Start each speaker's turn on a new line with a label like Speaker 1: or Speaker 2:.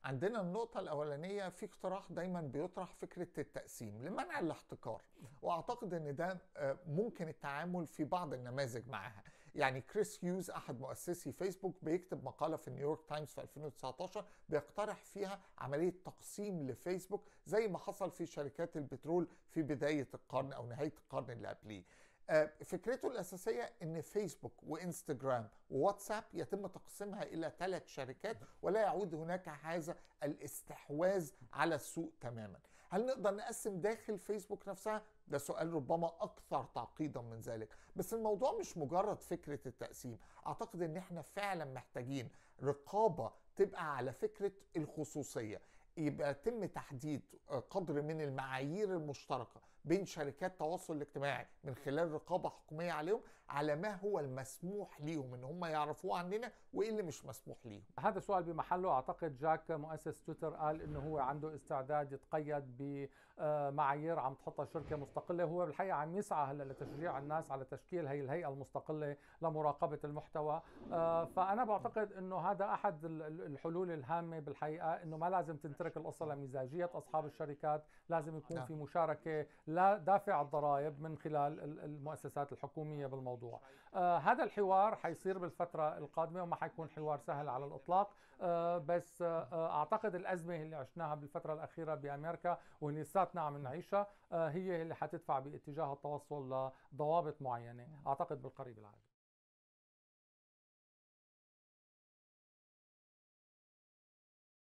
Speaker 1: عندنا النقطة الأولانية، في اقتراح دايما بيطرح فكرة التقسيم لمنع الاحتكار، وأعتقد أن ده ممكن التعامل في بعض النماذج معها. يعني كريس هيوز أحد مؤسسي فيسبوك بيكتب مقالة في نيويورك تايمز في 2019 بيقترح فيها عملية تقسيم لفيسبوك زي ما حصل في شركات البترول في بداية القرن أو نهاية القرن اللي قبليه. فكرته الأساسية أن فيسبوك وإنستجرام وواتساب يتم تقسيمها إلى 3 شركات، ولا يعود هناك هذا الاستحواذ على السوق تماما. هل نقدر نقسم داخل فيسبوك نفسها؟ ده سؤال ربما أكثر تعقيدا من ذلك، بس الموضوع مش مجرد فكرة التقسيم. أعتقد أن احنا فعلا محتاجين رقابة تبقى على فكرة الخصوصية، يبقى يتم تحديد قدر من المعايير المشتركة بين شركات التواصل الاجتماعي من خلال رقابة حكومية عليهم على ما هو المسموح ليهم ان هم يعرفوه عننا وايه اللي مش مسموح ليهم.
Speaker 2: هذا سؤال بمحله. اعتقد جاك مؤسس تويتر قال انه هو عنده استعداد يتقيد بمعايير عم تحطها شركه مستقله. هو بالحقيقه عم يسعى هلا لتشجيع الناس على تشكيل هي الهيئه المستقله لمراقبه المحتوى. فانا بعتقد انه هذا احد الحلول الهامه بالحقيقه، انه ما لازم تنترك القصه لمزاجيه اصحاب الشركات، لازم يكون في مشاركه لا دافع الضرائب من خلال المؤسسات الحكوميه بالموضوع. هذا الحوار حيصير بالفتره القادمه وما حيكون حوار سهل على الإطلاق. بس أعتقد الأزمة اللي عشناها بالفترة الأخيرة بأمريكا واللي لساتنا عم نعيشها هي اللي حتدفع باتجاه التوصل لضوابط معينة أعتقد بالقريب العاجل.